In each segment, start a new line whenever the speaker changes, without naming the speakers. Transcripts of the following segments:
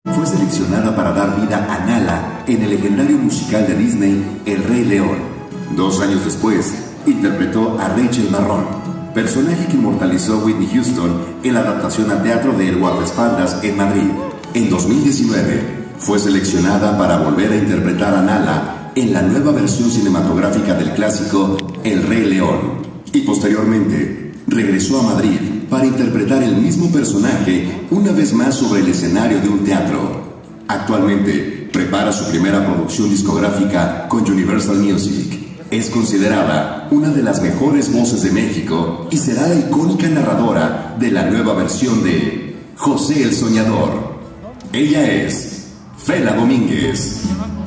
Fue seleccionada para dar vida a Nala en el legendario musical de Disney El Rey León. 2 años después, interpretó a Rachel Marrón, personaje que inmortalizó Whitney Houston en la adaptación a teatro de El Guardaespaldas en Madrid. En 2019, fue seleccionada para volver a interpretar a Nala en la nueva versión cinematográfica del clásico El Rey León. Y posteriormente, regresó a Madrid para interpretar el mismo personaje una vez más sobre el escenario de un teatro. Actualmente, prepara su primera producción discográfica con Universal Music. Es considerada una de las mejores voces de México y será la icónica narradora de la nueva versión de José el Soñador. Ella es Fela Domínguez.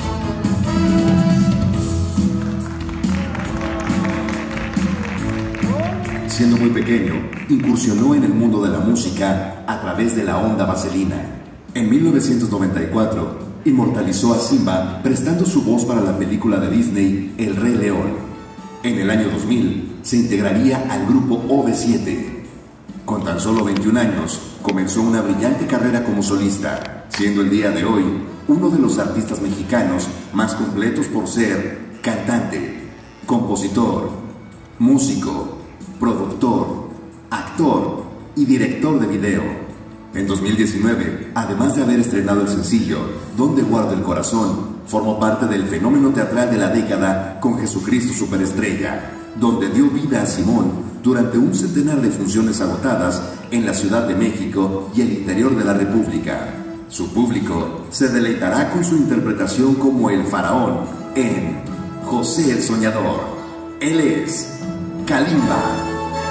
Siendo muy pequeño, incursionó en el mundo de la música a través de la onda vaselina. En 1994, inmortalizó a Simba prestando su voz para la película de Disney El Rey León. En el año 2000, se integraría al grupo OV7. Con tan solo 21 años, comenzó una brillante carrera como solista, siendo el día de hoy uno de los artistas mexicanos más completos por ser cantante, compositor, músico, productor, actor y director de video. En 2019, además de haber estrenado el sencillo Donde guardo el corazón, formó parte del fenómeno teatral de la década con Jesucristo Superestrella, donde dio vida a Simón durante un centenar de funciones agotadas en la Ciudad de México y el interior de la República. Su público se deleitará con su interpretación como el faraón en José el Soñador. Él es Kalimba.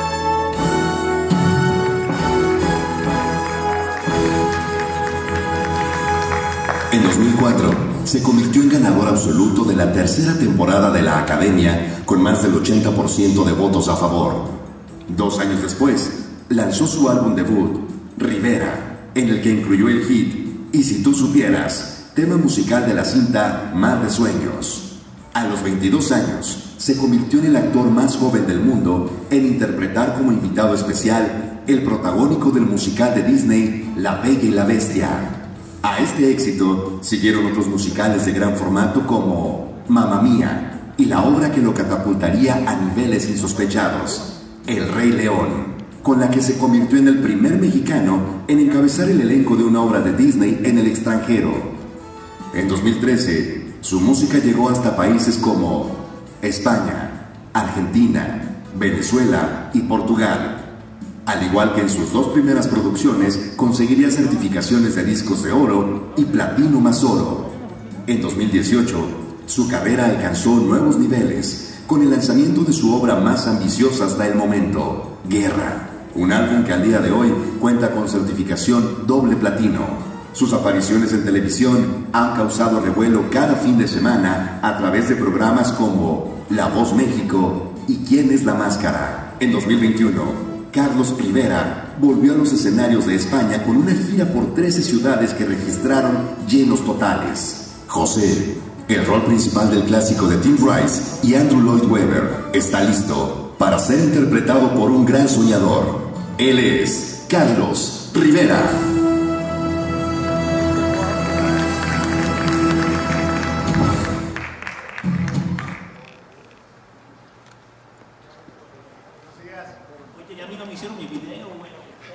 En 2004, se convirtió en ganador absoluto de la tercera temporada de la Academia con más del 80% de votos a favor. 2 años después, lanzó su álbum debut, Rivera, en el que incluyó el hit Y si tú supieras, tema musical de la cinta Mar de Sueños. A los 22 años, se convirtió en el actor más joven del mundo en interpretar como invitado especial el protagónico del musical de Disney La Bella y la Bestia. A este éxito siguieron otros musicales de gran formato como Mamma Mía y la obra que lo catapultaría a niveles insospechados, El Rey León, con la que se convirtió en el primer mexicano en encabezar el elenco de una obra de Disney en el extranjero. En 2013, su música llegó hasta países como España, Argentina, Venezuela y Portugal. Al igual que en sus 2 primeras producciones, conseguiría certificaciones de discos de oro y platino más oro. En 2018, su carrera alcanzó nuevos niveles con el lanzamiento de su obra más ambiciosa hasta el momento, Guerra, un álbum que al día de hoy cuenta con certificación doble platino. Sus apariciones en televisión han causado revuelo cada fin de semana a través de programas como La Voz México y ¿Quién es la Máscara? En 2021, Carlos Rivera volvió a los escenarios de España con una gira por 13 ciudades que registraron llenos totales. José, el rol principal del clásico de Tim Rice y Andrew Lloyd Webber, está listo para ser interpretado por un gran soñador. Él es Carlos Rivera.
Oye, ya a mí no me hicieron mi video, güey.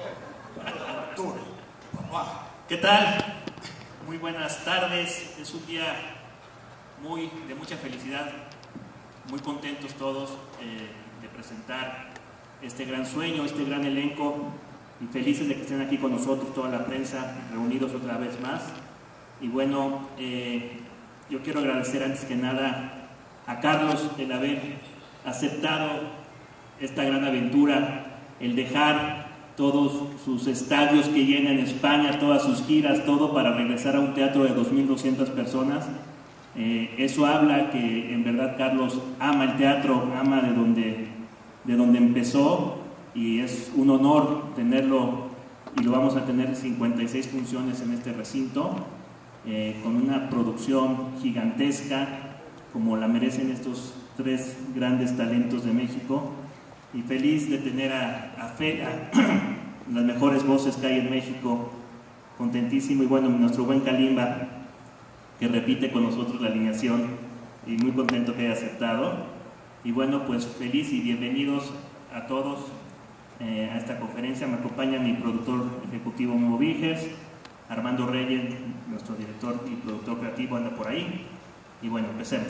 ¿Qué tal? Muy buenas tardes. Es un día de mucha felicidad. Muy contentos todos de presentar este gran sueño, este gran elenco. Y felices de que estén aquí con nosotros, toda la prensa, reunidos otra vez más. Y bueno, yo quiero agradecer antes que nada a Carlos el haber aceptado esta gran aventura, el dejar todos sus estadios que llenan España, todas sus giras, todo para regresar a un teatro de 2.200 personas. Eso habla que en verdad Carlos ama el teatro, ama de donde empezó, y es un honor tenerlo, y lo vamos a tener 56 funciones en este recinto, con una producción gigantesca como la merecen estos 3 grandes talentos de México. Y feliz de tener a Fela, las mejores voces que hay en México, contentísimo, y bueno, nuestro buen Kalimba, que repite con nosotros la alineación, y muy contento que haya aceptado. Y bueno, pues feliz y bienvenidos a todos a esta conferencia. Me acompaña mi productor ejecutivo Momo Viges, Armando Reyes, nuestro director y productor creativo, anda por ahí. Y bueno, empecemos.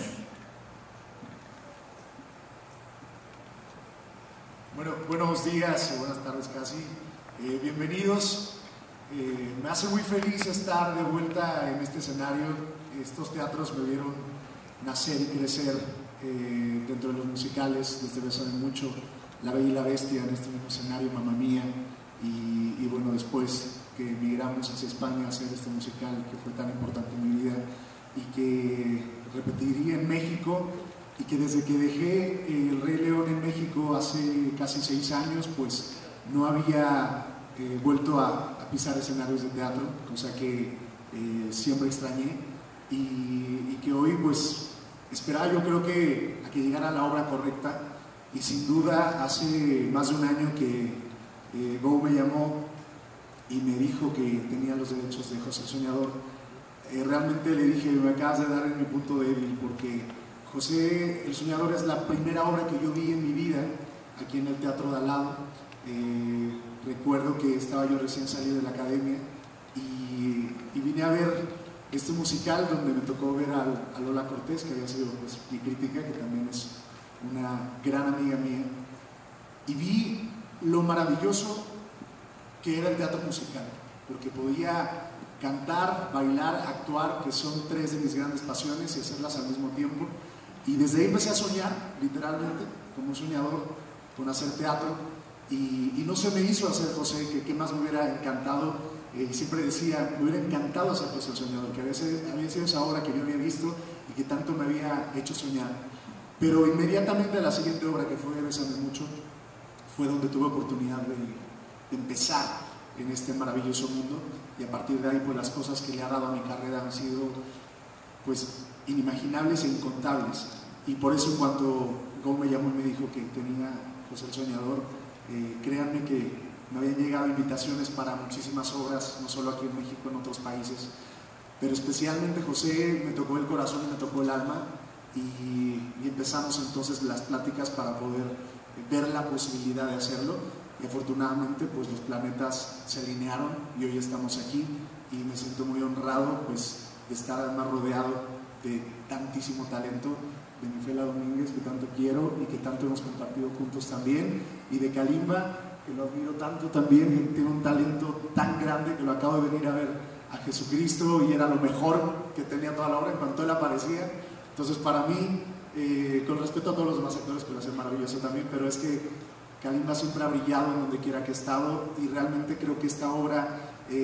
Bueno, buenos días o buenas tardes casi. Bienvenidos. Me hace muy feliz estar de vuelta en este escenario. Estos teatros me vieron nacer y crecer dentro de los musicales, desde Bésame Mucho, La Bella y la Bestia, en este mismo escenario, Mamma Mía, y bueno, después que emigramos hacia España a hacer este musical que fue tan importante en mi vida y que repetiría en México, y que desde que dejé El Rey León en México hace casi 6 años, pues no había vuelto a pisar escenarios de teatro, cosa que siempre extrañé, y que hoy pues esperaba, yo creo que a que llegara la obra correcta. Y sin duda hace más de un año que Go me llamó y me dijo que tenía los derechos de José el Soñador. Realmente le dije, me acabas de dar en mi punto débil, porque José el Soñador es la primera obra que yo vi en mi vida aquí en el Teatro de al lado. Recuerdo que estaba yo recién salido de la academia y vine a ver este musical donde me tocó ver a Lola Cortés, que había sido pues, mi crítica, que también es una gran amiga mía, y vi lo maravilloso que era el teatro musical, porque podía cantar, bailar, actuar, que son 3 de mis grandes pasiones, y hacerlas al mismo tiempo. Y desde ahí empecé a soñar, literalmente, como un soñador, con hacer teatro, y no se me hizo hacer José, que más me hubiera encantado. Siempre decía, me hubiera encantado hacer José el Soñador, que había sido esa obra que yo había visto y que tanto me había hecho soñar. Pero inmediatamente la siguiente obra, que fue Bésame Mucho, fue donde tuve oportunidad de empezar en este maravilloso mundo, y a partir de ahí pues las cosas que le ha dado a mi carrera han sido pues inimaginables e incontables. Y por eso en cuanto Go me llamó y me dijo que tenía José el Soñador, créanme que me habían llegado invitaciones para muchísimas obras, no solo aquí en México, en otros países, pero especialmente José me tocó el corazón y me tocó el alma. Y empezamos entonces las pláticas para poder ver la posibilidad de hacerlo, y afortunadamente pues los planetas se alinearon y hoy estamos aquí, y me siento muy honrado pues de estar además rodeado de tantísimo talento, de Mifela Domínguez, que tanto quiero y que tanto hemos compartido juntos también, y de Kalimba, que lo admiro tanto también, que tiene un talento tan grande que lo acabo de venir a ver a Jesucristo y era lo mejor que tenía toda la obra en cuanto él aparecía. Entonces para mí, con respeto a todos los demás actores que lo hacen maravilloso también, pero es que Kalimba siempre ha brillado en donde quiera que ha estado, y realmente creo que esta obra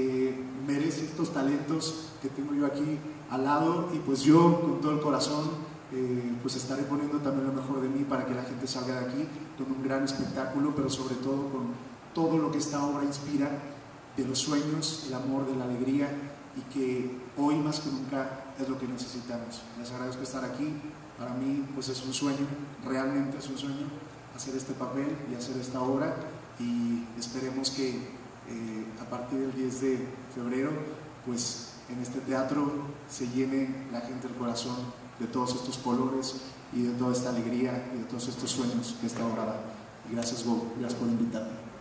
merece estos talentos que tengo yo aquí al lado, y pues yo con todo el corazón pues estaré poniendo también lo mejor de mí para que la gente salga de aquí con un gran espectáculo, pero sobre todo con todo lo que esta obra inspira, de los sueños, el amor, de la alegría, y que hoy más que nunca es lo que necesitamos. Les agradezco estar aquí. Para mí pues es un sueño, realmente es un sueño hacer este papel y hacer esta obra, y esperemos que a partir del 10 de febrero pues en este teatro se llene la gente el corazón de todos estos colores y de toda esta alegría y de todos estos sueños que esta obra da. Y gracias, Go, gracias por invitarme.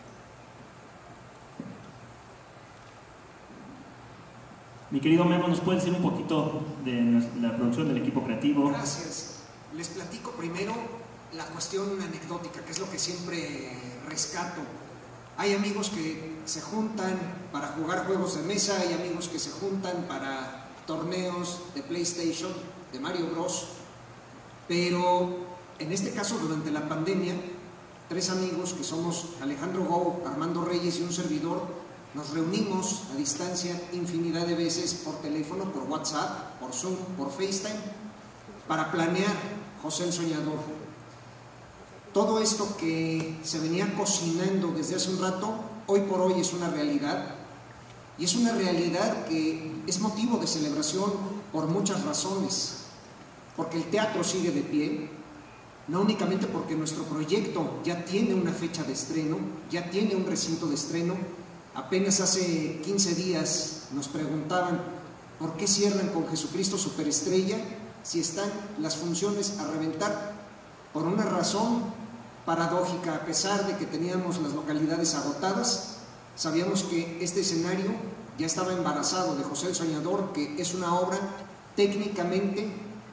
Mi querido Memo, ¿nos puedes decir un poquito de la producción del equipo creativo?
Gracias. Les platico primero la cuestión anecdótica, que es lo que siempre rescato. Hay amigos que se juntan para jugar juegos de mesa, hay amigos que se juntan para torneos de PlayStation, de Mario Bros. Pero en este caso, durante la pandemia, 3 amigos que somos Alejandro Go, Armando Reyes y un servidor, nos reunimos a distancia infinidad de veces por teléfono, por WhatsApp, por Zoom, por FaceTime, para planear José el Soñador. Todo esto que se venía cocinando desde hace un rato, hoy por hoy es una realidad, y es una realidad que es motivo de celebración por muchas razones, porque el teatro sigue de pie, no únicamente porque nuestro proyecto ya tiene una fecha de estreno, ya tiene un recinto de estreno. Apenas hace 15 días nos preguntaban ¿por qué cierran con Jesucristo Superestrella si están las funciones a reventar? Por una razón paradójica, a pesar de que teníamos las localidades agotadas, sabíamos que este escenario ya estaba embarazado de José el Soñador, que es una obra técnicamente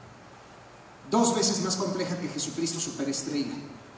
2 veces más compleja que Jesucristo Superestrella.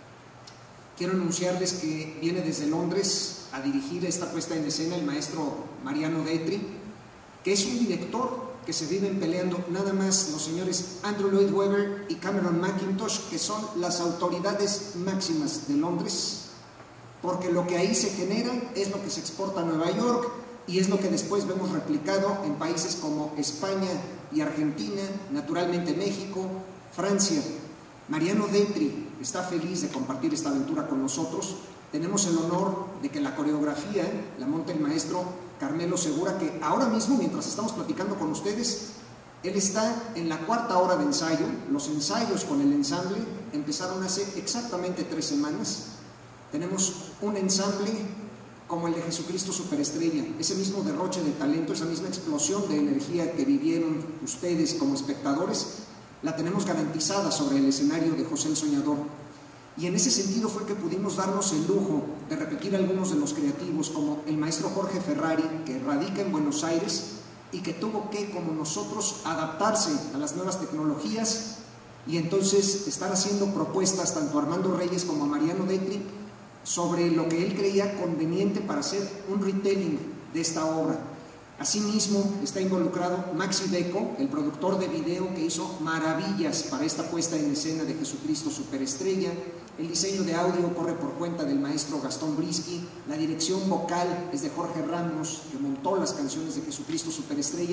Quiero anunciarles que viene desde Londres a dirigir esta puesta en escena el maestro Mariano Detri, que es un director que se viven peleando nada más los señores Andrew Lloyd Webber y Cameron Mackintosh, que son las autoridades máximas de Londres, porque lo que ahí se genera es lo que se exporta a Nueva York y es lo que después vemos replicado en países como España y Argentina, naturalmente México, Francia. Mariano Detri está feliz de compartir esta aventura con nosotros. Tenemos el honor de que la coreografía la monte el maestro Carmelo Segura, que ahora mismo, mientras estamos platicando con ustedes, él está en la 4ª hora de ensayo. Los ensayos con el ensamble empezaron hace exactamente 3 semanas. Tenemos un ensamble como el de Jesucristo Superestrella, ese mismo derroche de talento, esa misma explosión de energía que vivieron ustedes como espectadores, la tenemos garantizada sobre el escenario de José el Soñador. Y en ese sentido fue que pudimos darnos el lujo de repetir algunos de los creativos, como el maestro Jorge Ferrari, que radica en Buenos Aires y que tuvo que, como nosotros, adaptarse a las nuevas tecnologías y entonces estar haciendo propuestas tanto a Armando Reyes como a Mariano Detri sobre lo que él creía conveniente para hacer un retelling de esta obra. Asimismo está involucrado Maxi Deco, el productor de video que hizo maravillas para esta puesta en escena de Jesucristo Superestrella. El diseño de audio corre por cuenta del maestro Gastón Brisky, la dirección vocal es de Jorge Ramos, que montó las canciones de Jesucristo Superestrella.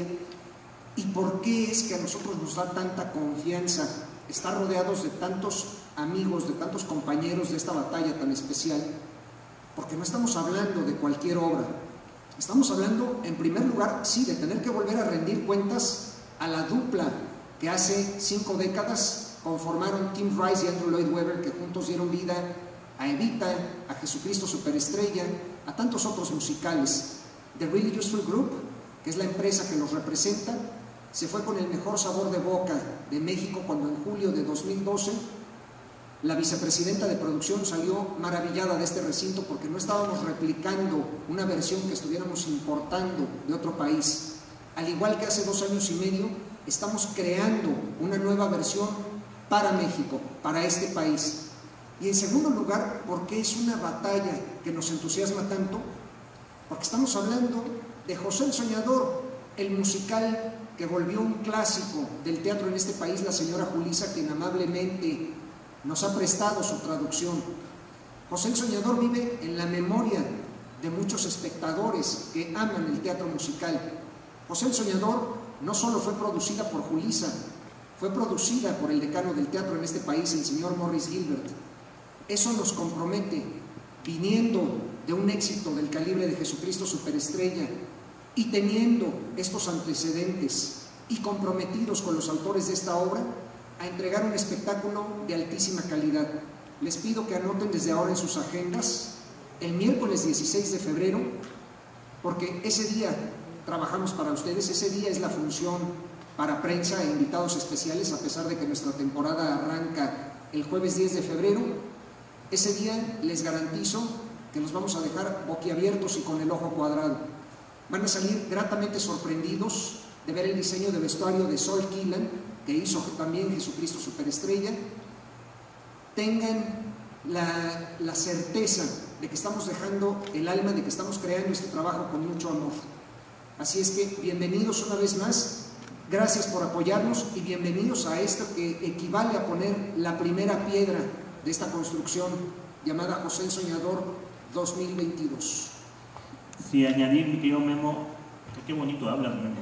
¿Y por qué es que a nosotros nos da tanta confianza estar rodeados de tantos amigos, de tantos compañeros de esta batalla tan especial? Porque no estamos hablando de cualquier obra. Estamos hablando, en primer lugar, sí, de tener que volver a rendir cuentas a la dupla que hace 5 décadas conformaron Tim Rice y Andrew Lloyd Webber, que juntos dieron vida a Evita, a Jesucristo Superestrella, a tantos otros musicales. The Really Useful Group, que es la empresa que los representa, se fue con el mejor sabor de boca de México cuando en julio de 2012 la vicepresidenta de producción salió maravillada de este recinto porque no estábamos replicando una versión que estuviéramos importando de otro país. Al igual que hace 2 años y medio, estamos creando una nueva versión para México, para este país. Y en segundo lugar, porque es una batalla que nos entusiasma tanto, porque estamos hablando de José el Soñador, el musical que volvió un clásico del teatro en este país, la señora Julisa, quien amablemente nos ha prestado su traducción. José el Soñador vive en la memoria de muchos espectadores que aman el teatro musical. José el Soñador no solo fue producida por Julisa, fue producida por el decano del teatro en este país, el señor Morris Gilbert. Eso nos compromete, viniendo de un éxito del calibre de Jesucristo Superestrella y teniendo estos antecedentes y comprometidos con los autores de esta obra, a entregar un espectáculo de altísima calidad. Les pido que anoten desde ahora en sus agendas el miércoles 16 de febrero, porque ese día trabajamos para ustedes, ese día es la función para prensa e invitados especiales, a pesar de que nuestra temporada arranca el jueves 10 de febrero. Ese día les garantizo que los vamos a dejar boquiabiertos y con el ojo cuadrado. Van a salir gratamente sorprendidos de ver el diseño de vestuario de Sol Killan, que hizo también Jesucristo Superestrella. Tengan la certeza de que estamos dejando el alma, de que estamos creando este trabajo con mucho amor. Así es que bienvenidos una vez más, gracias por apoyarnos y bienvenidos a esto que equivale a poner la primera piedra de esta construcción llamada José el Soñador 2022.
Sí, añadir, mi querido Memo, qué bonito hablas, Memo.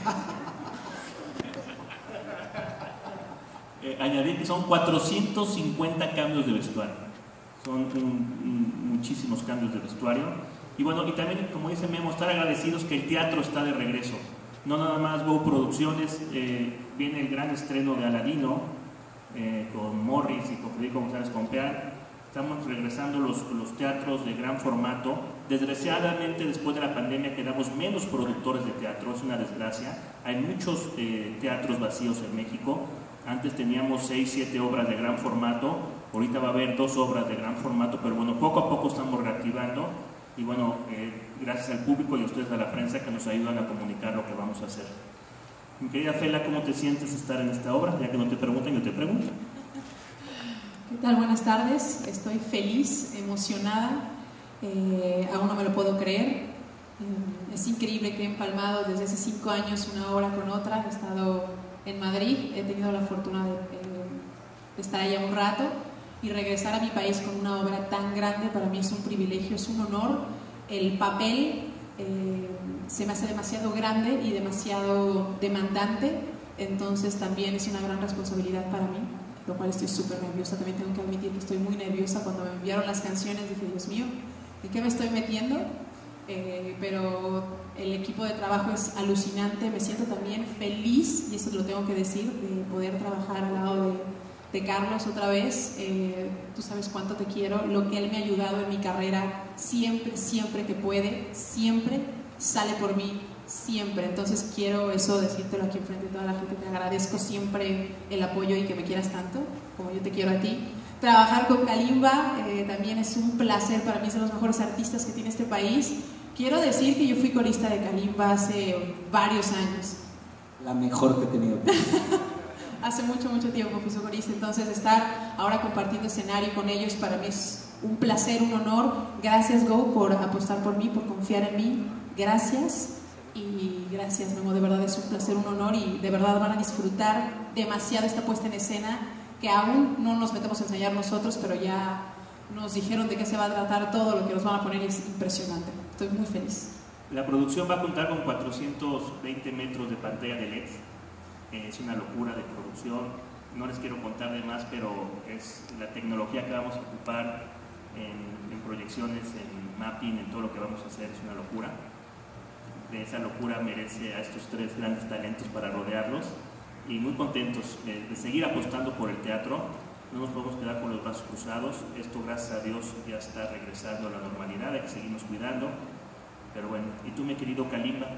Añadir que son 450 cambios de vestuario, son muchísimos cambios de vestuario. Y bueno, y también, como dice Memo, estar agradecidos que el teatro está de regreso. No nada más Go Producciones, viene el gran estreno de Aladino con Morris y con Federico González Compeán. Estamos regresando los teatros de gran formato. Desgraciadamente, después de la pandemia quedamos menos productores de teatro, es una desgracia. Hay muchos teatros vacíos en México. Antes teníamos 6, 7 obras de gran formato, ahorita va a haber 2 obras de gran formato, pero bueno, poco a poco estamos reactivando y bueno, gracias al público y a ustedes, a la prensa, que nos ayudan a comunicar lo que vamos a hacer. Mi querida Fela, ¿cómo te sientes estar en esta obra? Ya que no te preguntan, yo te pregunto.
¿Qué tal? Buenas tardes. Estoy feliz, emocionada. Aún no me lo puedo creer. Es increíble que he empalmado desde hace 5 años una obra con otra. He estado en Madrid, he tenido la fortuna de estar allá un rato y regresar a mi país con una obra tan grande. Para mí es un privilegio, es un honor. El papel se me hace demasiado grande y demasiado demandante, entonces también es una gran responsabilidad para mí, lo cual estoy súper nerviosa. También tengo que admitir que estoy muy nerviosa. Cuando me enviaron las canciones dije, Dios mío, ¿en qué me estoy metiendo? Pero el equipo de trabajo es alucinante. Me siento también feliz, y eso lo tengo que decir, de poder trabajar al lado de Carlos otra vez. Tú sabes cuánto te quiero, lo que él me ha ayudado en mi carrera, siempre que puede, siempre sale por mí, siempre. Entonces quiero eso decírtelo aquí enfrente de toda la gente. Te agradezco siempre el apoyo y que me quieras tanto como yo te quiero a ti. Trabajar con Kalimba también es un placer. Para mí es de los mejores artistas que tiene este país. Quiero decir que yo fui corista de Kalimba hace varios años.
La mejor que he tenido.
Hace mucho tiempo fui su corista, entonces estar ahora compartiendo escenario con ellos para mí es un placer, un honor. Gracias, Go, por apostar por mí, por confiar en mí. Gracias. Y gracias, Memo, de verdad es un placer, un honor, y de verdad van a disfrutar demasiado esta puesta en escena, que aún no nos metemos a ensayar nosotros, pero ya nos dijeron de qué se va a tratar. Todo lo que nos van a poner es impresionante. Estoy muy feliz.
La producción va a contar con 420 metros de pantalla de LED. Es una locura de producción. No les quiero contar de más, pero es la tecnología que vamos a ocupar en proyecciones, en mapping, en todo lo que vamos a hacer. Es una locura. De esa locura merece a estos 3 grandes talentos para rodearlos, y muy contentos de seguir apostando por el teatro. No nos podemos quedar con los brazos cruzados. Esto, gracias a Dios, ya está regresando a la normalidad. Hay que seguirnos cuidando, pero bueno. ¿Y tú, mi querido Kalimba?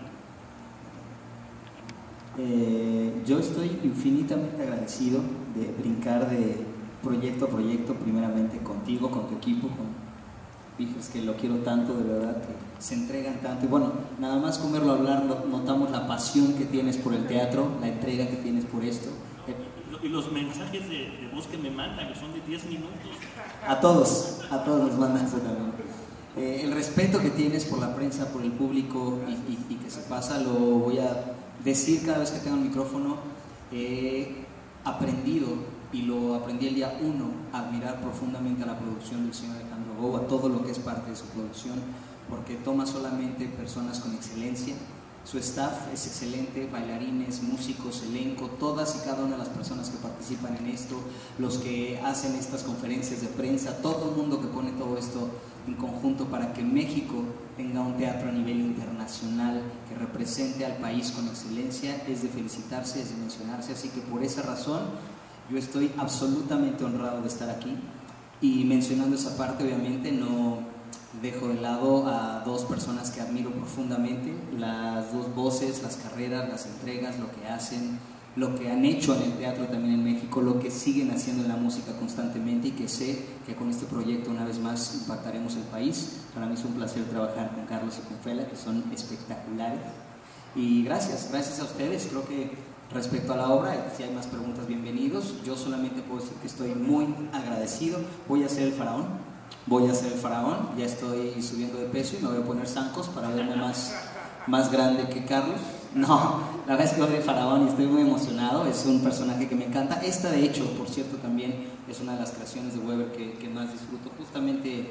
Yo estoy infinitamente agradecido de brincar de proyecto a proyecto, primeramente contigo, con tu equipo, con Pijos, que lo quiero tanto, de verdad, que se entregan tanto. Y bueno, nada más con verlo hablar notamos la pasión que tienes por el teatro, la entrega que tienes por esto.
Y los mensajes de voz que me mandan, que son de 10 minutos.
A todos nos mandan eso también. El respeto que tienes por la prensa, por el público, y que se pasa, lo voy a decir cada vez que tengo el micrófono. He aprendido, y lo aprendí el día 1, a admirar profundamente a la producción del señor Alejandro Gou, a todo lo que es parte de su producción, porque toma solamente personas con excelencia. Su staff es excelente, bailarines, músicos, elenco, todas y cada una de las personas que participan en esto, los que hacen estas conferencias de prensa, todo el mundo que pone todo esto en conjunto para que México tenga un teatro a nivel internacional que represente al país con excelencia, es de felicitarse, es de mencionarse. Así que por esa razón yo estoy absolutamente honrado de estar aquí. Y mencionando esa parte, obviamente no dejo de lado a 2 personas que admiro profundamente, las 2 voces, las carreras, las entregas, lo que hacen, lo que han hecho en el teatro también en México, lo que siguen haciendo en la música constantemente, y que sé que con este proyecto una vez más impactaremos el país. Para mí es un placer trabajar con Carlos y con Fela, que son espectaculares. Y gracias a ustedes. Creo que respecto a la obra, si hay más preguntas, bienvenidos. Yo solamente puedo decir que estoy muy agradecido. Voy a ser el faraón, ya estoy subiendo de peso y me voy a poner zancos para verme más grande que Carlos. No, la verdad es que voy de faraón y estoy muy emocionado. Es un personaje que me encanta. Esta, de hecho, por cierto, también es una de las creaciones de Weber que más disfruto. Justamente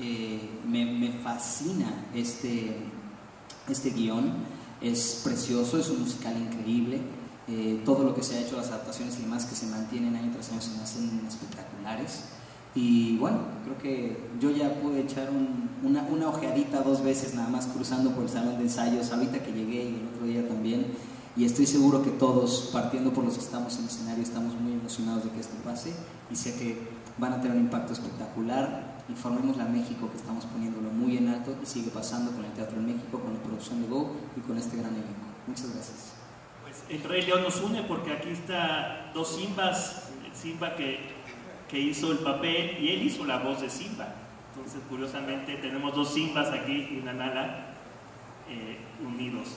me fascina este guión. Es precioso, es un musical increíble. Todo lo que se ha hecho, las adaptaciones y demás que se mantienen año tras año, se me hacen espectaculares. Y bueno, creo que yo ya pude echar una ojeadita 2 veces nada más cruzando por el salón de ensayos, ahorita que llegué y el otro día también, y estoy seguro que todos, partiendo por los que estamos en el escenario, estamos muy emocionados de que esto pase, y sé que van a tener un impacto espectacular. Informémosle a México que estamos poniéndolo muy en alto y sigue pasando con el Teatro en México, con la producción de Go y con este gran elenco. Muchas gracias.
Pues el Rey León nos une porque aquí está dos Simbas, el Simba que hizo el papel y él hizo la voz de Simba. Entonces, curiosamente, tenemos dos Simbas aquí y una Nala unidos.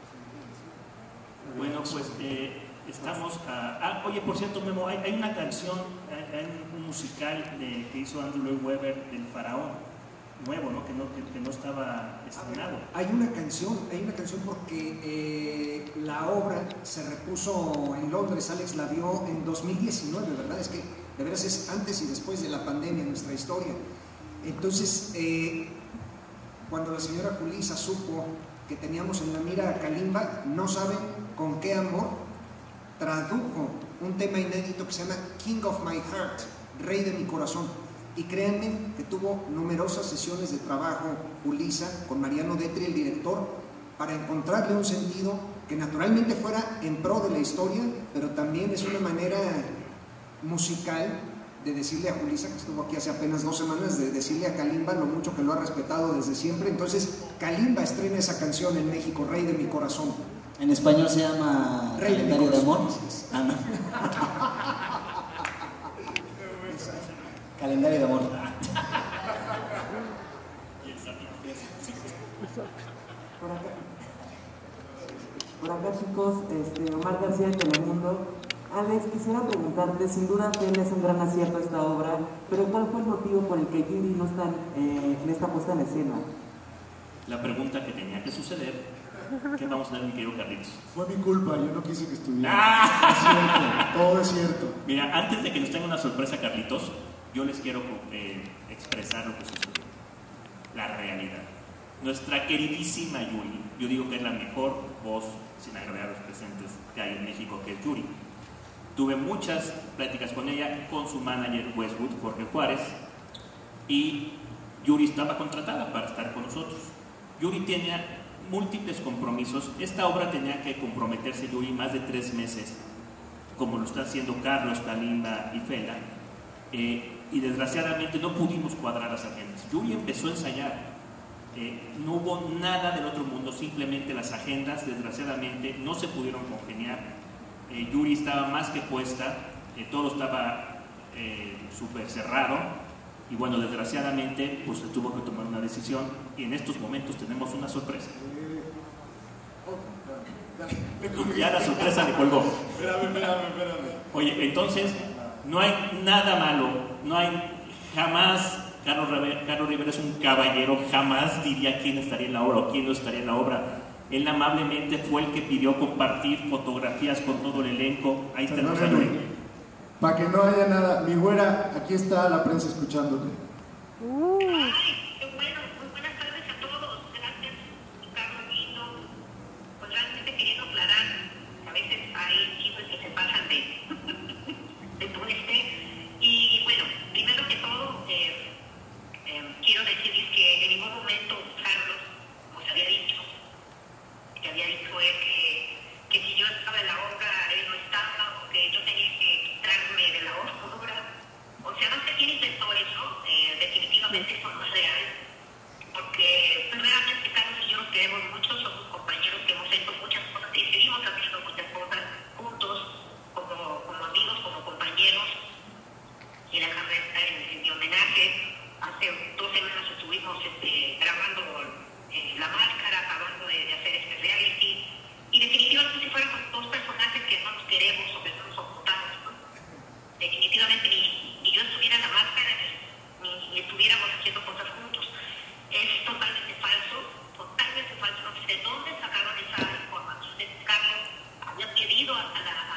Bueno, pues estamos oye, por cierto, Memo, hay una canción, hay un musical que hizo Andrew Lloyd Webber del Faraón, nuevo, ¿no? Que no estaba estrenado.
Hay una canción porque la obra se repuso en Londres. Alex la vio en 2019, ¿verdad? Es que de veras es antes y después de la pandemia en nuestra historia. Entonces, cuando la señora Julissa supo que teníamos en la mira a Kalimba, no saben con qué amor tradujo un tema inédito que se llama King of My Heart, Rey de mi corazón. Y créanme que tuvo numerosas sesiones de trabajo Julissa con Mariano Detri, el director, para encontrarle un sentido que naturalmente fuera en pro de la historia, pero también es una manera musical de decirle a Julissa, que estuvo aquí hace apenas 2 semanas, de decirle a Kalimba lo mucho que lo ha respetado desde siempre. Entonces, Kalimba estrena esa canción en México, Rey de mi corazón.
En español se llama
Rey
Calendario de Amor.
Ah,
no. Calendario de Amor.
Por acá chicos, Omar García de Telemundo. Alex, quisiera preguntarte, sin duda que él es un gran acierto esta obra, pero ¿cuál fue el motivo por el que Yuri no está en esta puesta en escena?
La pregunta que tenía que suceder, ¿qué vamos a dar, mi querido Carlitos?
Fue mi culpa, yo no quise que estuviera. Es cierto, todo es cierto.
Mira, antes de que nos tenga una sorpresa, Carlitos, yo les quiero expresar lo que sucedió, la realidad. Nuestra queridísima Yuri, yo digo que es la mejor voz, sin agregar a los presentes, que hay en México, que es Yuri. Tuve muchas pláticas con ella, con su manager Westwood, Jorge Juárez, y Yuri estaba contratada para estar con nosotros. Yuri tenía múltiples compromisos. Esta obra tenía que comprometerse Yuri más de 3 meses, como lo está haciendo Carlos, Kalimba y Fela, y desgraciadamente no pudimos cuadrar las agendas. Yuri empezó a ensayar, no hubo nada del otro mundo, simplemente las agendas desgraciadamente no se pudieron congeniar. Yuri estaba más que puesta, todo estaba súper cerrado y bueno, desgraciadamente pues se tuvo que tomar una decisión y en estos momentos tenemos una sorpresa. Ya la sorpresa le colgó.
Espérame.
Oye, entonces no hay nada malo, no hay jamás. Carlos Rivera es un caballero, jamás diría quién estaría en la obra o quién no estaría en la obra. Él amablemente fue el que pidió compartir fotografías con todo el elenco. Ahí tenemos a Yuri.
Para que no haya nada, mi güera, aquí está la prensa escuchándote.
Ay, qué bueno, muy buenas tardes a todos. Gracias, Carlos Guido. Pues realmente queriendo aclarar, a veces hay chismes que se pasan de todo Y bueno, primero que todo, quiero decirles que en ningún momento Carlos, como se había dicho, que había dicho él que si yo estaba en la obra, él no estaba, o que yo tenía que quitarme de la obra. O sea, no sé quién inventó eso, definitivamente eso no es real, porque realmente Carlos y yo nos queremos mucho, somos compañeros que hemos hecho muchas cosas y seguimos haciendo muchas cosas juntos, como amigos, como compañeros. Y la carrera en mi homenaje, hace 2 semanas estuvimos grabando La Máscara, acabando de hacer este reality, y definitivamente si fuéramos 2 personajes que no nos queremos o que no nos soportamos, ¿no? Definitivamente ni yo estuviera en La Máscara ni estuviéramos haciendo cosas juntos. Es totalmente falso, no sé de dónde sacaron esa información. Carlos había pedido a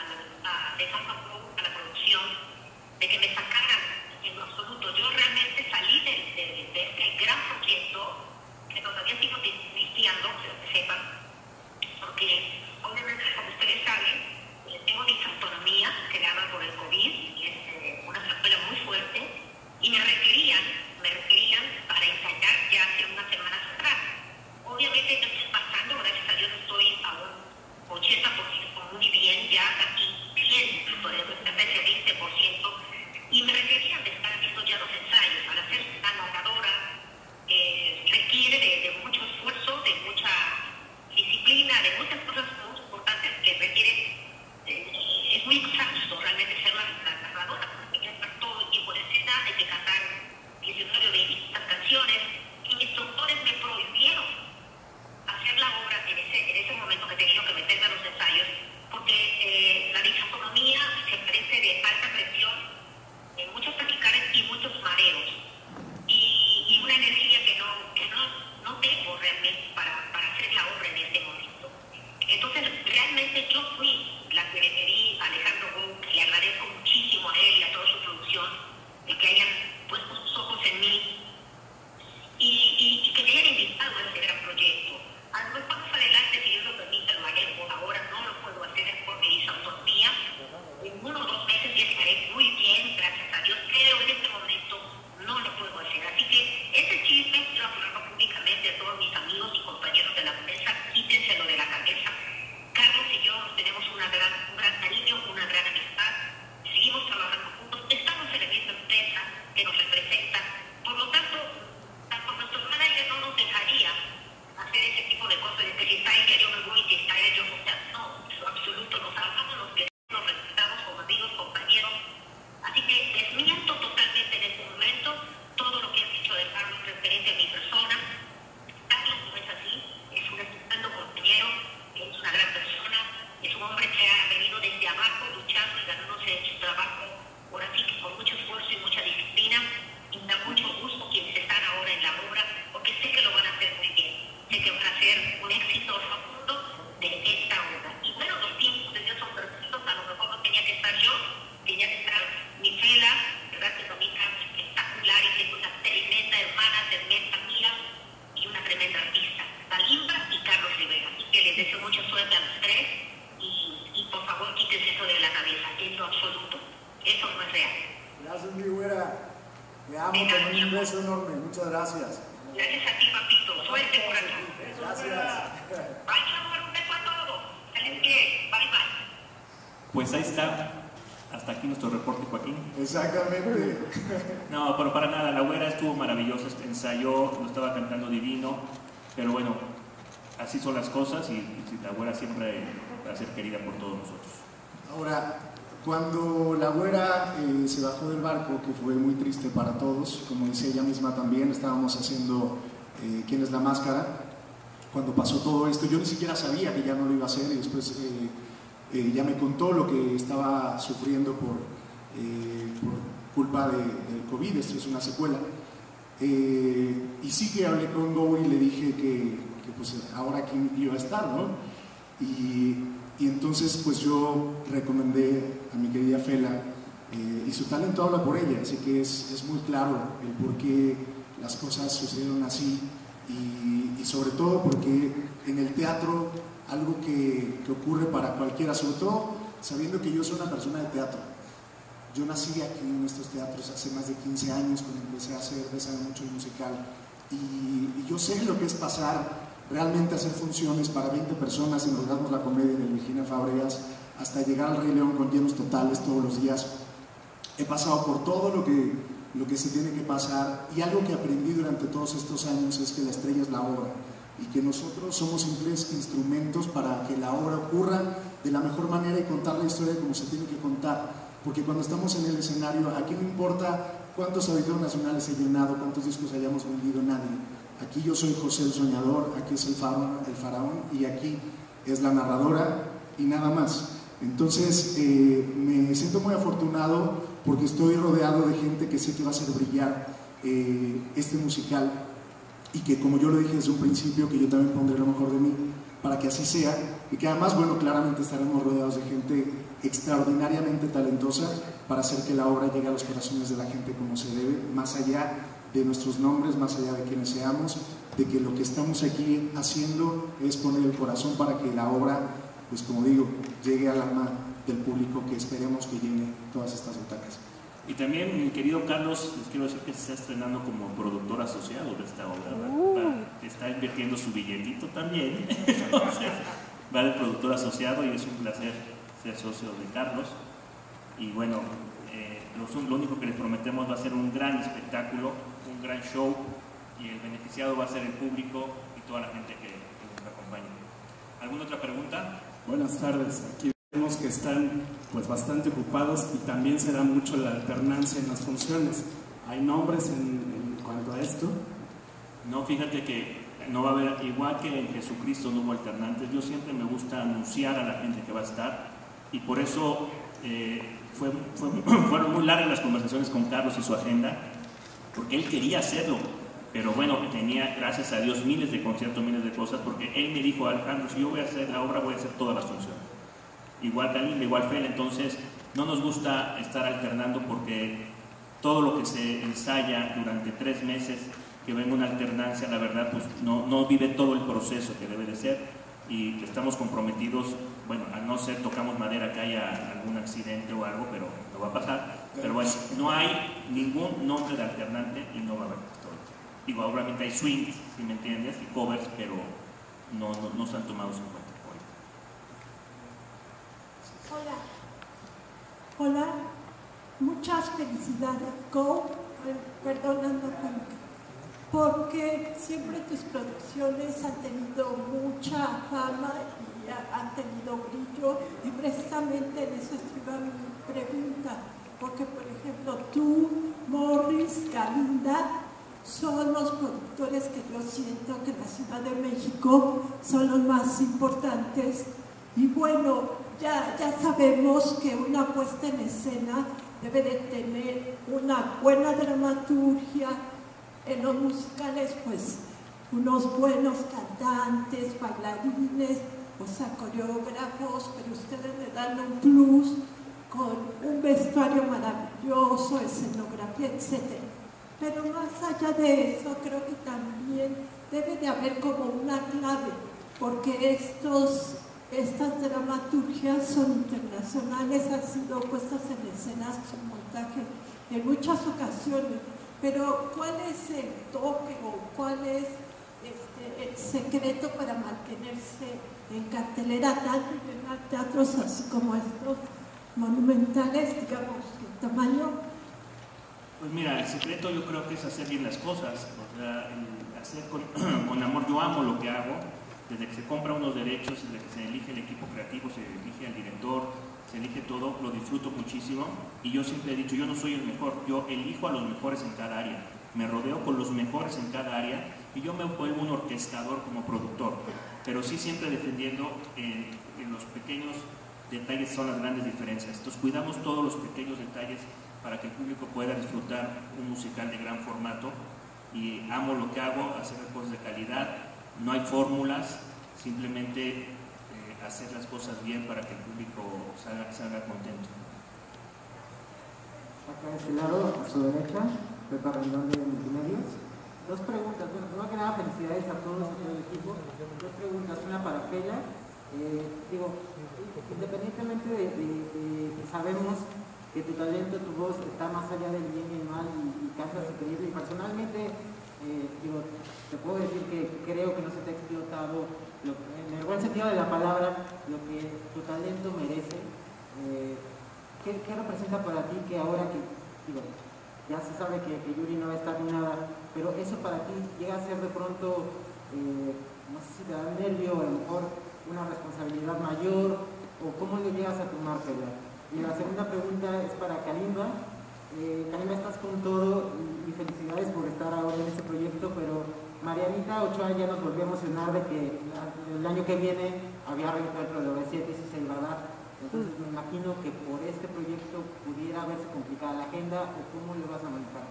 la producción de que me sacaran en lo absoluto. Yo realmente salí de este gran proyecto que nos había sido iniciando, que sepan, porque obviamente, como ustedes saben, tengo disautonomía creada por el COVID, y es una secuela muy fuerte, y me requerían para
Muchas gracias.
Gracias a ti, papito. Suerte, corazón.
Gracias.
Bye, amor. Un beso a todos. Se les quiere. Bye, bye.
Pues ahí está. Hasta aquí nuestro reporte, Joaquín.
Exactamente.
No, pero para nada, la güera estuvo maravillosa, ensayó, lo estaba cantando divino, pero bueno, así son las cosas y la güera siempre va a ser querida por todos nosotros.
Ahora, cuando la güera se bajó del barco, que fue muy triste para todos, como decía ella misma también, estábamos haciendo ¿Quién es la máscara? Cuando pasó todo esto, yo ni siquiera sabía que ya no lo iba a hacer y después ya me contó lo que estaba sufriendo por culpa del COVID, esto es una secuela. Y sí que hablé con Go y le dije que pues ahora quién iba a estar, ¿no? Y entonces pues yo recomendé a mi querida Fela y su talento habla por ella, así que es muy claro el por qué las cosas sucedieron así y sobre todo porque en el teatro algo que ocurre para cualquiera, sobre todo sabiendo que yo soy una persona de teatro. Yo nací aquí en estos teatros hace más de 15 años cuando empecé a hacer Bésame mucho el musical y yo sé lo que es pasar realmente a hacer funciones para 20 personas en Orgasmos la Comedia de Virginia Fábregas hasta llegar al Rey León con llenos totales todos los días. He pasado por todo lo que se tiene que pasar y algo que aprendí durante todos estos años es que la estrella es la obra y que nosotros somos simples instrumentos para que la obra ocurra de la mejor manera y contar la historia como se tiene que contar, porque cuando estamos en el escenario, aquí no importa cuántos auditorios nacionales he llenado, cuántos discos hayamos vendido, nadie. Aquí yo soy José el Soñador, aquí es el faraón y aquí es la narradora y nada más. Entonces me siento muy afortunado porque estoy rodeado de gente que sé que va a hacer brillar este musical y que, como yo lo dije desde un principio, que yo también pondré lo mejor de mí para que así sea y que además, bueno, claramente estaremos rodeados de gente extraordinariamente talentosa para hacer que la obra llegue a los corazones de la gente como se debe, más allá de nuestros nombres, más allá de quienes seamos, de que lo que estamos aquí haciendo es poner el corazón para que la obra, pues como digo, llegue al alma del público que esperemos que llene todas estas butacas.
Y también, mi querido Carlos, les quiero decir que se está estrenando como productor asociado de esta obra. Está invirtiendo su billetito también. Entonces, va de productor asociado y es un placer ser socio de Carlos. Y bueno, lo único que les prometemos va a ser un gran espectáculo, un gran show, y el beneficiado va a ser el público y toda la gente que nos acompaña. ¿Alguna otra pregunta?
Buenas tardes. Aquí vemos que están pues bastante ocupados y también se da mucho la alternancia en las funciones. ¿Hay nombres en cuanto a esto?
No, fíjate que no va a haber, igual que en Jesucristo no hubo alternantes, yo siempre me gusta anunciar a la gente que va a estar y por eso fueron muy largas las conversaciones con Carlos y su agenda, porque él quería hacerlo, pero bueno, tenía, gracias a Dios, miles de conciertos, miles de cosas, porque él me dijo: Alejandro, si yo voy a hacer la obra, voy a hacer todas las funciones. Igual Kalim, igual Fel, entonces no nos gusta estar alternando porque todo lo que se ensaya durante 3 meses, que venga una alternancia, la verdad, pues no vive todo el proceso que debe de ser y estamos comprometidos, bueno, a no ser tocamos madera que haya algún accidente o algo, pero no va a pasar, pero bueno, no hay ningún nombre de alternante y no va a haber todo. Digo, obviamente hay swings, si me entiendes, y covers, pero no se han tomado en cuenta.
Hola, muchas felicidades, Go, perdonando porque siempre tus producciones han tenido mucha fama y han tenido brillo y precisamente en eso iba mi pregunta, porque por ejemplo tú, Morris, Galinda, son los productores que yo siento que en la Ciudad de México son los más importantes y bueno, ya sabemos que una puesta en escena debe de tener una buena dramaturgia, en los musicales pues unos buenos cantantes, bailarines, o sea, coreógrafos, pero ustedes le dan un plus con un vestuario maravilloso, escenografía, etc. Pero más allá de eso, creo que también debe de haber como una clave, porque estas dramaturgias son internacionales, han sido puestas en escenas, en montaje en muchas ocasiones. pero ¿cuál es el toque o cuál es el secreto para mantenerse en cartelera tanto y llenar teatros así como estos monumentales, digamos, de tamaño?
Pues mira, el secreto yo creo que es hacer bien las cosas, o sea, hacer con amor. Yo amo lo que hago, desde que se compran unos derechos, desde que se elige el equipo creativo, se elige al director, se elige todo, lo disfruto muchísimo, y yo siempre he dicho, yo no soy el mejor, yo elijo a los mejores en cada área, me rodeo con los mejores en cada área, y yo me vuelvo un orquestador como productor, pero sí siempre defendiendo en los pequeños detalles son las grandes diferencias. Entonces cuidamos todos los pequeños detalles para que el público pueda disfrutar un musical de gran formato, y amo lo que hago, hacer cosas de calidad, no hay fórmulas, simplemente hacer las cosas bien para que el público salga contento.
Acá de este lado, a su derecha, Pepa Rendón de Multimedios. Dos preguntas, bueno, primero que nada, felicidades a todos, a todo el equipo. Dos preguntas, una para Fela. Independientemente de que sabemos que tu talento, tu voz está más allá del bien y el mal y cantas increíble, y personalmente te puedo decir que creo que no se te ha explotado en el buen sentido de la palabra lo que tu talento merece. ¿Qué representa para ti que ahora que ya se sabe que Yuri no va a estar ni nada, pero eso para ti llega a ser de pronto, no sé si te da nervio, o a lo mejor una responsabilidad mayor, o cómo lo llegas a tomar, Fela? Y la segunda pregunta es para Kalimba. Kalimba, estás con todo y felicidades por estar ahora en este proyecto, pero Marianita Ochoa ya nos volvió a emocionar de que el año que viene había reencuentro de OV7, si se iba a dar. Entonces me imagino que por este proyecto pudiera haberse complicada la agenda, o cómo lo vas a manejar.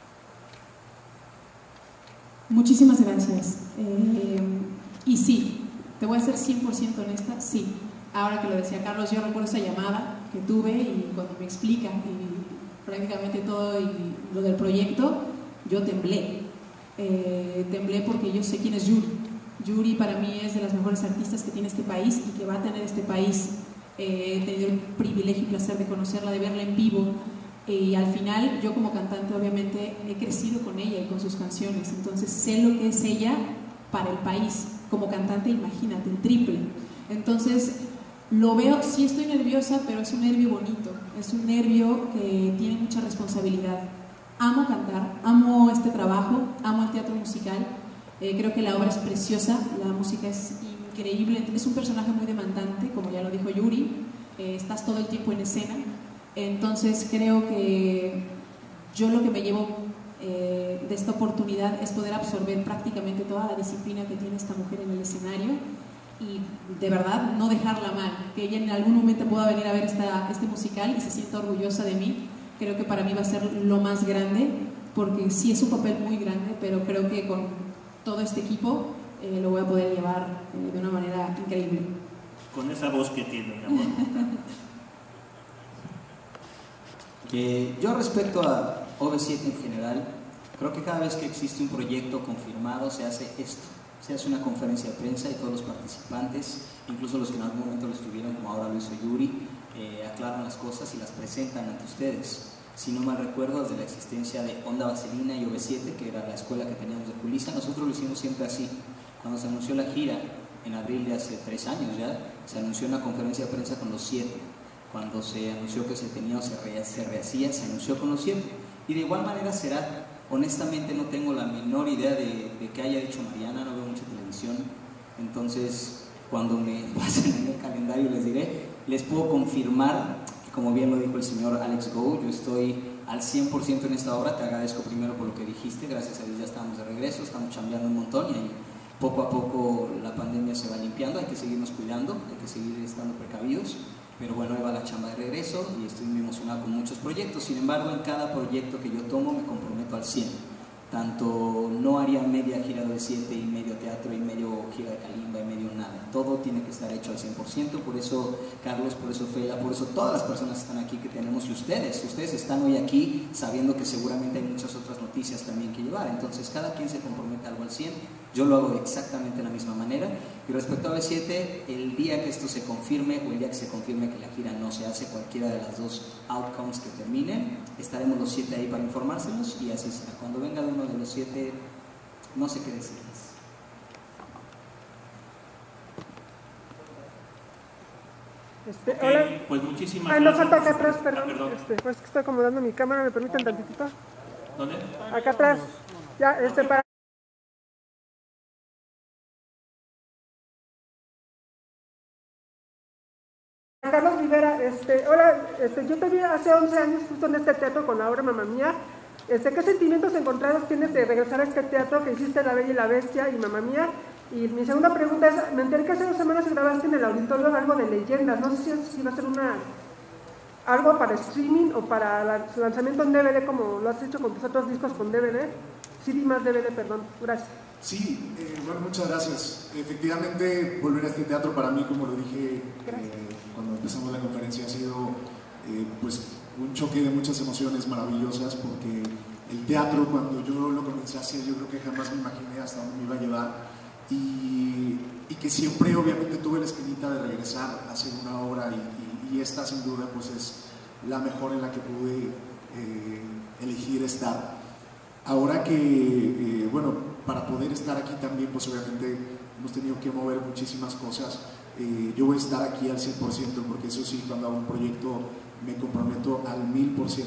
Muchísimas gracias. Y sí, te voy a ser 100% honesta, sí. Ahora que lo decía Carlos, yo recuerdo esa llamada que tuve y cuando me explican y prácticamente todo y lo del proyecto, yo temblé. Temblé porque yo sé quién es Yuri. Yuri para mí es de las mejores artistas que tiene este país y que va a tener este país. He tenido el privilegio y placer de conocerla, de verla en vivo, y al final yo como cantante obviamente he crecido con ella y con sus canciones, entonces sé lo que es ella para el país. Como cantante, imagínate, el triple. Entonces lo veo, sí estoy nerviosa, pero es un nervio bonito, es un nervio que tiene mucha responsabilidad. Amo cantar, amo este trabajo, amo el teatro musical, creo que la obra es preciosa, la música es increíble, es un personaje muy demandante, como ya lo dijo Yuri, estás todo el tiempo en escena, entonces creo que yo lo que me llevo de esta oportunidad es poder absorber prácticamente toda la disciplina que tiene esta mujer en el escenario, y de verdad no dejarla mal, que ella en algún momento pueda venir a ver este musical y se sienta orgullosa de mí. Creo que para mí va a ser lo más grande, porque sí es un papel muy grande, pero creo que con todo este equipo lo voy a poder llevar de una manera increíble.
Con esa voz que tiene, mi amor.
Yo respecto a OV7 en general, creo que cada vez que existe un proyecto confirmado se hace esto. Se hace una conferencia de prensa y todos los participantes, incluso los que en algún momento lo estuvieron, como ahora lo hizo Yuri, aclaran las cosas y las presentan ante ustedes. Si no mal recuerdo, desde la existencia de Onda Vaselina y OV7, que era la escuela que teníamos de Julissa, nosotros lo hicimos siempre así. Cuando se anunció la gira, en abril de hace 3 años ya, se anunció una conferencia de prensa con los 7. Cuando se anunció que se tenía o se rehacía, se anunció con los 7. Y de igual manera será. Honestamente no tengo la menor idea de qué haya dicho Mariana, no veo mucha televisión, entonces cuando me pasen en el calendario les diré. Les puedo confirmar que, como bien lo dijo el señor Alex Go, yo estoy al 100% en esta obra. Te agradezco primero por lo que dijiste, gracias a Dios ya estamos de regreso, estamos chambeando un montón y poco a poco la pandemia se va limpiando, hay que seguirnos cuidando, hay que seguir estando precavidos. Pero bueno, ahí va la chamba de regreso y estoy muy emocionado con muchos proyectos. Sin embargo, en cada proyecto que yo tomo me comprometo al 100. Tanto no haría media gira de 7 y medio teatro y medio gira de Kalimba y medio nada. Todo tiene que estar hecho al 100%. Por eso Carlos, por eso Fela, por eso todas las personas que están aquí que tenemos, y ustedes están hoy aquí sabiendo que seguramente hay muchas otras noticias también que llevar. Entonces cada quien se compromete algo al 100 Yo lo hago de exactamente la misma manera. Y respecto a B7, el día que esto se confirme o el día que se confirme que la gira no se hace, cualquiera de las dos outcomes que terminen, estaremos los 7 ahí para informárselos y así será. Cuando venga de uno de los 7, no sé qué decirles.
Okay,
hola.
Pues muchísimas
no
gracias.
falta acá atrás, perdón.
Perdón.
Pues que estoy acomodando mi cámara, ¿me permiten tantitito?
¿Dónde?
Acá atrás. Ya, para... Carlos Rivera, hola, yo te vi hace 11 años justo en este teatro con la obra Mamma Mía. ¿Qué sentimientos encontrados tienes de regresar a este teatro que hiciste La Bella y la Bestia y Mamma Mía? Y mi segunda pregunta es, me enteré que hace 2 semanas grabaste en el auditorio algo de leyendas, no sé si va a ser algo para streaming o para su lanzamiento en DVD como lo has hecho con tus otros discos con DVD, CD más DVD, perdón, gracias.
Sí, bueno, muchas gracias. Efectivamente, volver a este teatro para mí, como lo dije cuando empezamos la conferencia, ha sido pues un choque de muchas emociones maravillosas, porque el teatro, cuando yo lo comencé a hacer, yo creo que jamás me imaginé hasta dónde me iba a llevar, y que siempre obviamente tuve la espinita de regresar a hacer una obra, y esta sin duda pues es la mejor en la que pude elegir estar. Ahora que, bueno, para poder estar aquí también, pues obviamente hemos tenido que mover muchísimas cosas. Yo voy a estar aquí al 100%, porque eso sí, cuando hago un proyecto me comprometo al 1000%.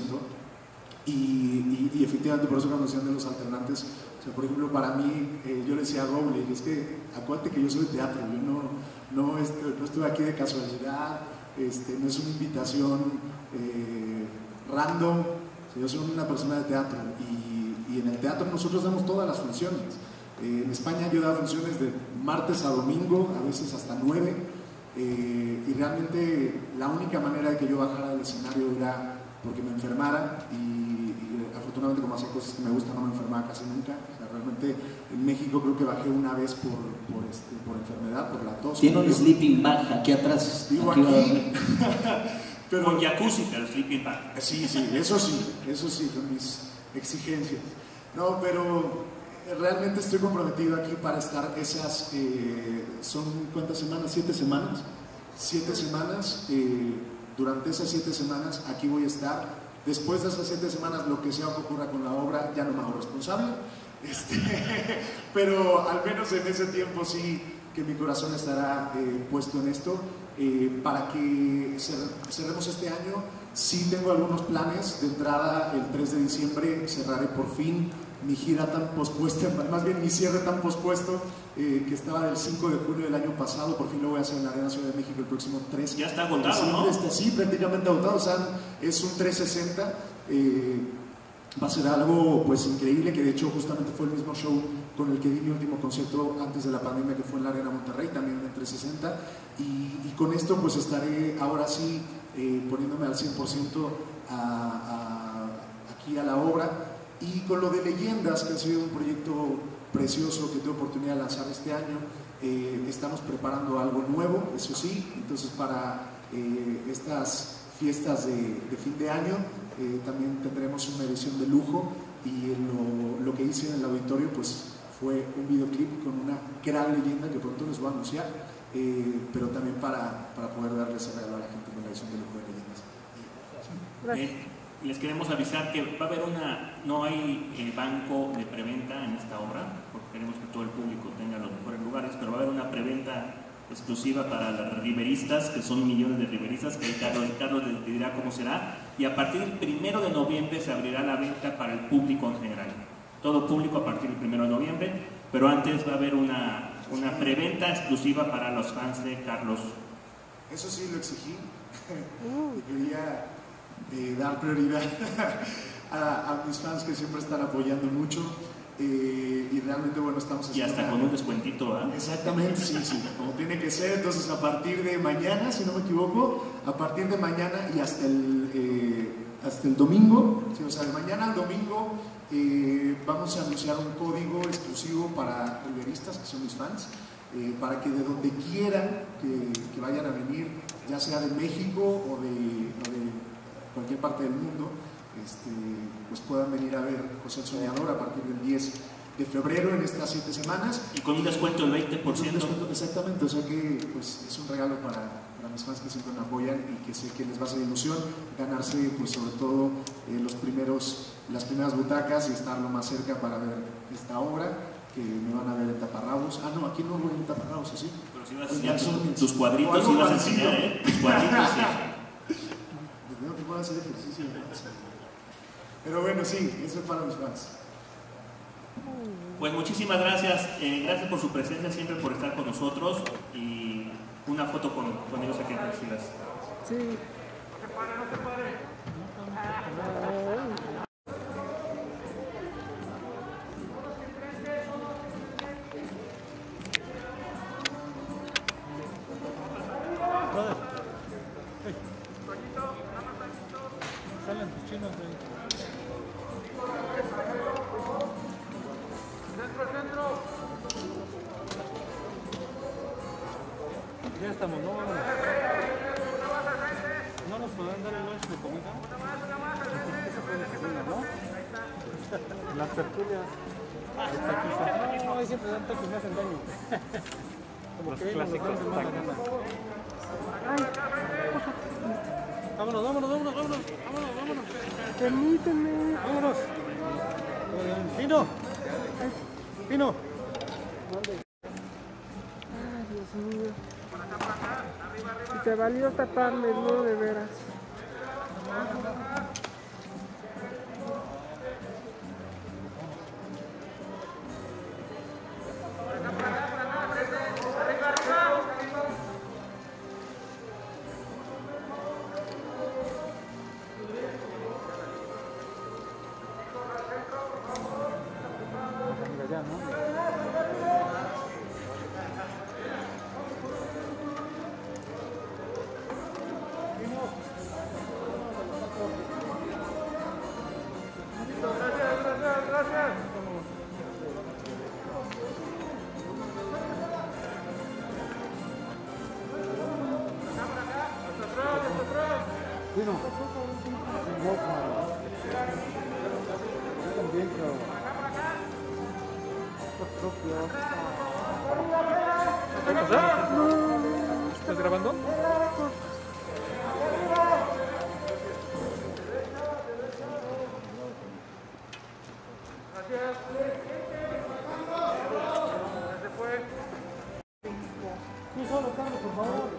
Y efectivamente, por eso cuando decían de los alternantes, o sea, por ejemplo, para mí, yo le decía a Raúl, es que acuérdate que yo soy de teatro, yo no estoy aquí de casualidad, no es una invitación random, o sea, yo soy una persona de teatro, y en el teatro nosotros damos todas las funciones. En España yo daba funciones de martes a domingo, a veces hasta 9, y realmente la única manera de que yo bajara del escenario era porque me enfermara, y afortunadamente, como hacía cosas que me gustan, no me enfermaba casi nunca. O sea, realmente en México creo que bajé una vez por enfermedad, por la tos.
Tiene un sleeping bag aquí atrás.
Digo aquí.
Pero con jacuzzi, pero sleeping bag.
Sí, eso sí, con mis exigencias. No, pero realmente estoy comprometido aquí para estar esas, ¿son cuántas semanas? 7 semanas. 7 semanas, durante esas 7 semanas aquí voy a estar. Después de esas 7 semanas, lo que sea que ocurra con la obra, ya no me hago responsable. Pero al menos en ese tiempo sí que mi corazón estará puesto en esto. Para que cerremos este año, sí tengo algunos planes. De entrada, el 3 de diciembre cerraré por fin mi gira tan pospuesta, más bien mi cierre tan pospuesto, que estaba del 5 de junio del año pasado. Por fin lo voy a hacer en la Arena Ciudad de México el próximo 3.
Ya está agotado, ¿no?
Sí, prácticamente agotado, o sea, es un 360. Va a ser algo pues increíble, que de hecho justamente fue el mismo show con el que di mi último concierto antes de la pandemia, que fue en la Arena Monterrey, también en 360, y con esto pues estaré ahora sí poniéndome al 100% aquí a la obra. Y con lo de Leyendas, que ha sido un proyecto precioso que tuve oportunidad de lanzar este año, estamos preparando algo nuevo, eso sí. Entonces para estas fiestas de fin de año también tendremos una edición de lujo, y lo que hice en el auditorio pues fue un videoclip con una gran leyenda que pronto les voy a anunciar, pero también para poder darles ese regalo a la gente con la edición de lujo de Leyendas.
Gracias.
Les queremos avisar que va a haber no hay banco de preventa en esta obra, porque queremos que todo el público tenga los mejores lugares, pero va a haber una preventa exclusiva para los riveristas, que son millones de riveristas, que ahí Carlos les dirá cómo será, y a partir del 1 de noviembre se abrirá la venta para el público en general. Todo público a partir del 1 de noviembre, pero antes va a haber una preventa exclusiva para los fans de Carlos.
Eso sí lo exigí. Quería dar prioridad a mis fans, que siempre están apoyando mucho, y realmente, bueno, estamos haciendo.
Y hasta con un descuentito, ¿eh?
Exactamente, sí, como tiene que ser. Entonces, a partir de mañana, si no me equivoco, a partir de mañana y hasta el domingo, sí, o sea, de mañana al domingo, vamos a anunciar un código exclusivo para riveristas, que son mis fans, para que de donde quieran que vayan a venir, ya sea de México o de cualquier parte del mundo, pues puedan venir a ver José el Soñador a partir del 10 febrero en estas 7 semanas.
Y con un descuento del 20%.
Con un descuento, exactamente, o sea que pues, es un regalo para mis fans que siempre me apoyan y que sé que les va a hacer ilusión ganarse, pues sobre todo las primeras butacas y estar lo más cerca para ver esta obra, que me van a ver en taparrabos. Ah, no, aquí no voy en taparrabos, ¿sí?
Pero si vas a enseñar tus cuadritos, ibas a enseñar, ¿eh? Tus cuadritos, sí.
Tengo que poder hacer ejercicio. Pero bueno, sí, eso es para mis fans.
Pues muchísimas gracias, gracias por su presencia, siempre por estar con nosotros y una foto con ellos aquí en Algeciras.
Sí.
Salen tus chinos, güey. Centro. Ya estamos, ¿no? ¿No nos pueden dar el lunch de comida? Eso fue necesario, ¿no? Las tertulias. No, siempre dan toques, me hacen daño. Como los que clásicos están. Vámonos.
Permíteme.
Vámonos. Pino.
Ay, Dios mío. Y te valió taparme, no, de veras.
Ya, ¿no? Gracias. Vino. Yo también, pero... ¿Qué pasa? ¿Estás grabando? Gracias. Se fue. Sí, solo Carlos, por favor.